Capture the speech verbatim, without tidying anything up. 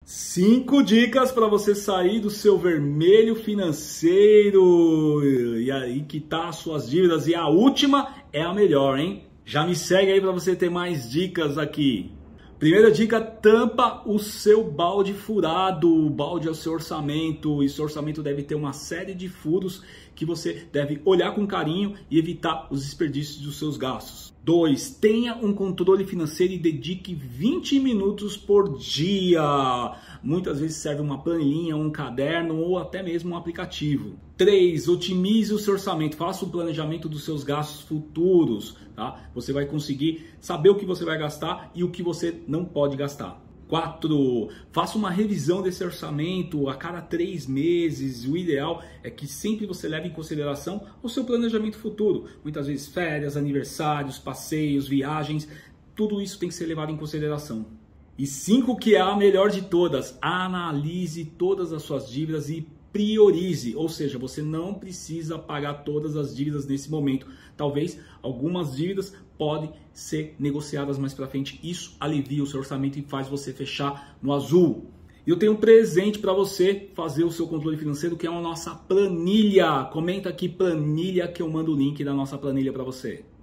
Cinco dicas para você sair do seu vermelho financeiro e aí quitar suas dívidas. E a última é a melhor, hein? Já me segue aí para você ter mais dicas aqui. Primeira dica, tampa o seu balde furado. O balde é o seu orçamento e seu orçamento deve ter uma série de furos que você deve olhar com carinho e evitar os desperdícios dos seus gastos. dois. Tenha um controle financeiro e dedique vinte minutos por dia. Muitas vezes serve uma planilha, um caderno ou até mesmo um aplicativo. três. Otimize o seu orçamento. Faça o planejamento dos seus gastos futuros. Tá? Você vai conseguir saber o que você vai gastar e o que você não pode gastar. quatro. Faça uma revisão desse orçamento a cada três meses. O ideal é que sempre você leve em consideração o seu planejamento futuro. Muitas vezes férias, aniversários, passeios, viagens, tudo isso tem que ser levado em consideração. E cinco, que é a melhor de todas, analise todas as suas dívidas e priorize, ou seja, você não precisa pagar todas as dívidas nesse momento. Talvez algumas dívidas podem ser negociadas mais para frente. Isso alivia o seu orçamento e faz você fechar no azul. E eu tenho um presente para você fazer o seu controle financeiro, que é a nossa planilha. Comenta aqui planilha que eu mando o link da nossa planilha para você.